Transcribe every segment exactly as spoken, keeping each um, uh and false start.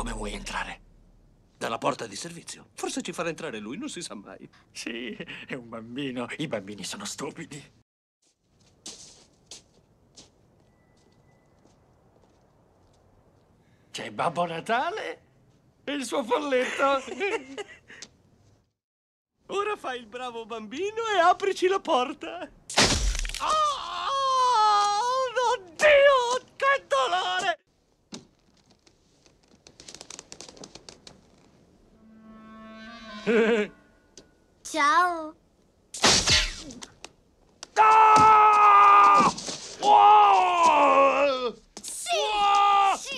Come vuoi entrare? Dalla porta di servizio. Forse ci farà entrare lui, non si sa mai. Sì, è un bambino. I bambini sono stupidi. C'è Babbo Natale e il suo folletto. Ora fai il bravo bambino e aprici la porta. Oh, oddio, che dolore! Ciao. Ah! Wow! Sì, Ah! sì.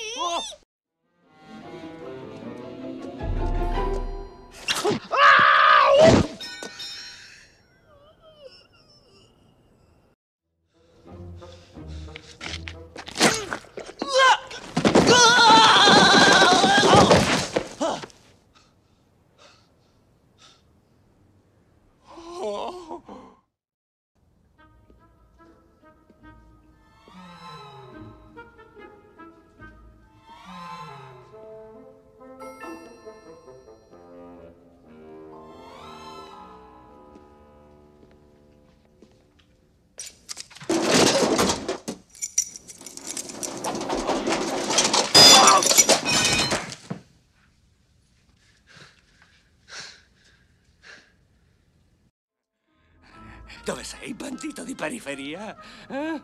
Dove sei, bandito di periferia? Eh?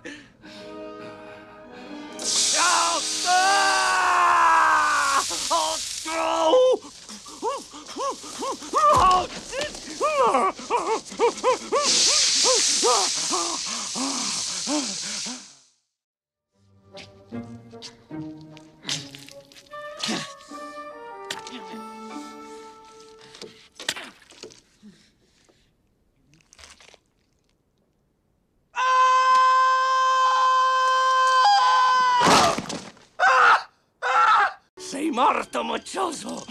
Ah! Ah! Oh, sei morto, moccioso!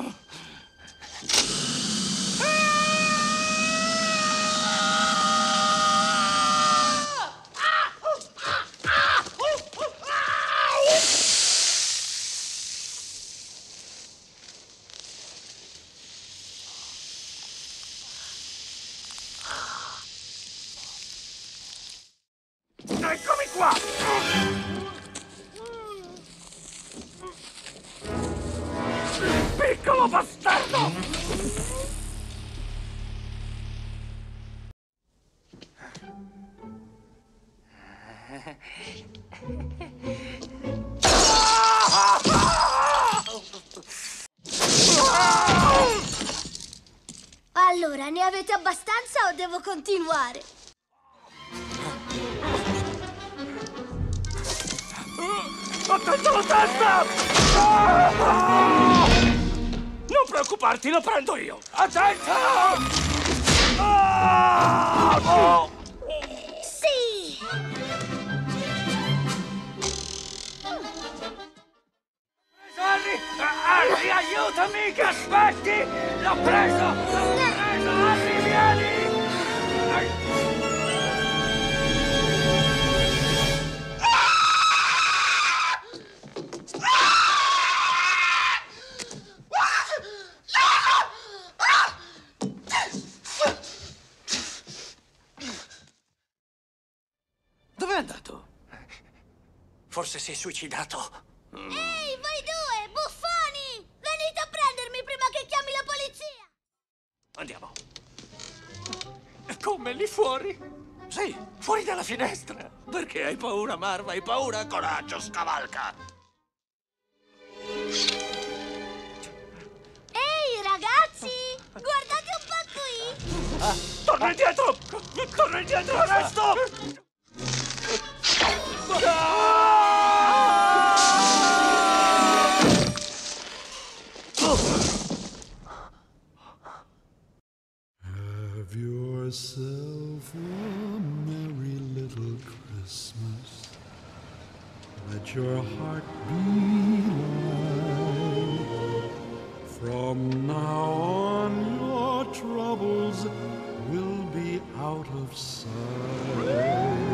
Eccomi qua! Piccolo bastardo! Allora, ne avete abbastanza o devo continuare? Attento alla testa! Non preoccuparti, lo prendo io! Attento! Ah! Oh! Sì! Harry! Harry, aiutami, che aspetti! L'ho preso! L'ho preso! Harry, vieni! Dove è andato? Forse si è suicidato. Ehi, voi due, buffoni! Venite a prendermi prima che chiami la polizia! Andiamo. Come, lì fuori? Sì. Fuori dalla finestra. Perché hai paura, Marva? Hai paura? Coraggio, scavalca! Ehi, ragazzi! Guardate un po' qui! Ah, torna indietro! Torna indietro, presto! Have yourself a merry little Christmas. Let your heart be light. From now on, your troubles will be out of sight.